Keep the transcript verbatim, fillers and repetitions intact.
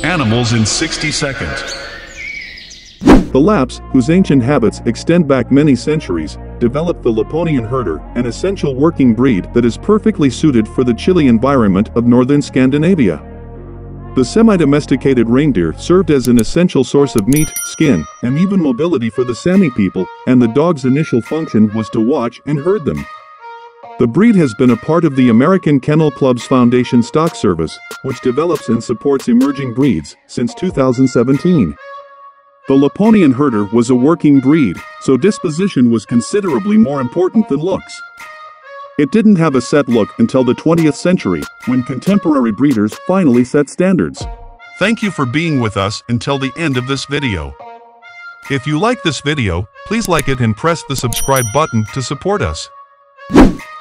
animals in sixty seconds. The Lapps, whose ancient habits extend back many centuries, developed the Lapponian herder, an essential working breed that is perfectly suited for the chilly environment of northern Scandinavia. The semi-domesticated reindeer served as an essential source of meat, skin, and even mobility for the Sami people, and the dog's initial function was to watch and herd them. The breed has been a part of the American Kennel Club's Foundation Stock Service, which develops and supports emerging breeds, since two thousand seventeen. The Lapponian herder was a working breed, so disposition was considerably more important than looks. It didn't have a set look until the twentieth century, when contemporary breeders finally set standards. Thank you for being with us until the end of this video. If you like this video, please like it and press the subscribe button to support us.